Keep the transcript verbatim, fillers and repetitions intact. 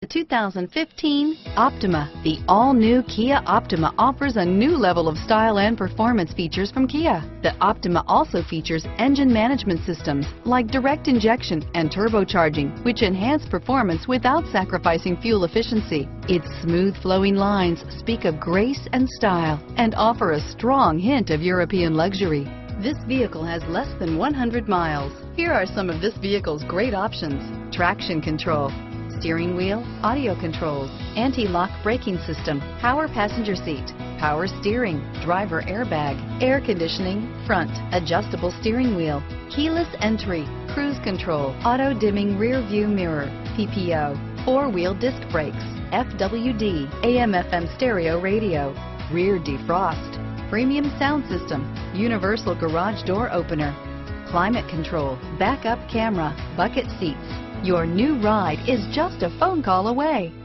The two thousand fifteen Optima. The all-new Kia Optima offers a new level of style and performance features from Kia. The Optima also features engine management systems like direct injection and turbocharging, which enhance performance without sacrificing fuel efficiency. Its smooth flowing lines speak of grace and style and offer a strong hint of European luxury. This vehicle has less than one hundred miles. Here are some of this vehicle's great options: traction control, steering wheel audio controls, anti-lock braking system, power passenger seat, power steering, driver airbag, air conditioning, front, adjustable steering wheel, keyless entry, cruise control, auto dimming rear view mirror, P P O, four-wheel disc brakes, F W D, A M F M stereo radio, rear defrost, premium sound system, universal garage door opener, climate control, backup camera, bucket seats. Your new ride is just a phone call away.